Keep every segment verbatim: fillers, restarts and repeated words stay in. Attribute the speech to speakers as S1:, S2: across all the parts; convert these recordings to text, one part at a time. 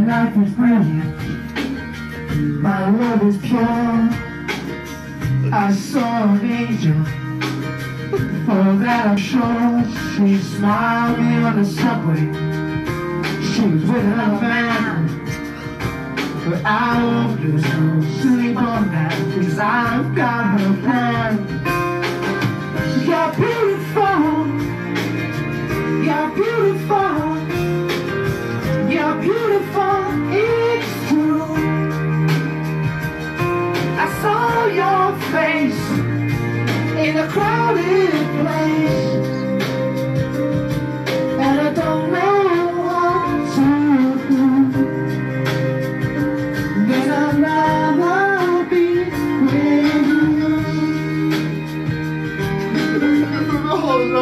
S1: life is brilliant, my love is pure. I saw an angel, for that I'm sure. She smiled me on the subway, she was with another man. But I won't lose no sleep on that, cause I've got her plan. You're beautiful, you're beautiful, you're beautiful, it's true. I saw your face in a crowded place, and I don't know what to do. Then I'd rather be with you. Oh no!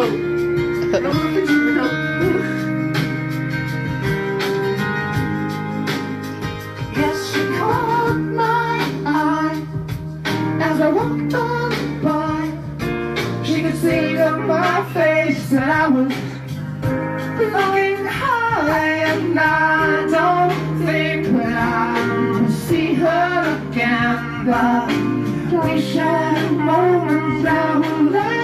S1: Yes, she caught my eye as I walked on by. She could see on my face that I was flying high, and I don't think that I will see her again. But we shared moments that will last.